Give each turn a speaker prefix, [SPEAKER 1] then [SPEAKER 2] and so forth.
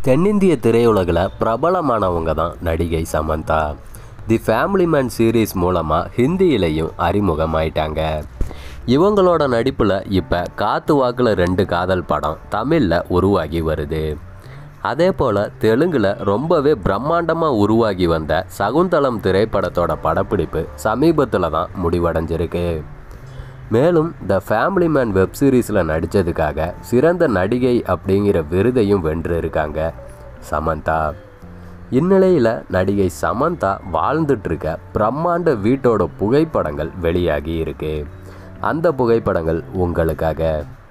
[SPEAKER 1] தென்னிந்திய திரையுலகில் பிரபலமானவங்க தான் நடிகை Samantha. The family man series மூலமாக ஹிந்தியிலையும் அறிமுகமாயிட்டாங்க. இவங்களோட நடிப்பில் இப்போ காத்து வாக்கில் 2 காதல் படம் தமிழில் உருவாகி வருது. அதே போல் தெலுங்கில் ரொம்பவே பிரம்மாண்டமாக உருவாகி வந்த சகுந்தலம் திரைப்படத்தோட படப்பிடிப்பு சமீபத்தில் தான் முடிவடைஞ்சிருக்கு. மேலும் த ஃபேமிலி மேன் வெப் சீரிஸில் நடித்ததுக்காக சிறந்த நடிகை அப்படிங்கிற விருதையும் வென்றிருக்காங்க சமந்தா. இந்நிலையில் நடிகை சமந்தா வாழ்ந்துட்டுருக்க பிரம்மாண்ட வீட்டோட புகைப்படங்கள் வெளியாகி இருக்கு. அந்த புகைப்படங்கள் உங்களுக்காக.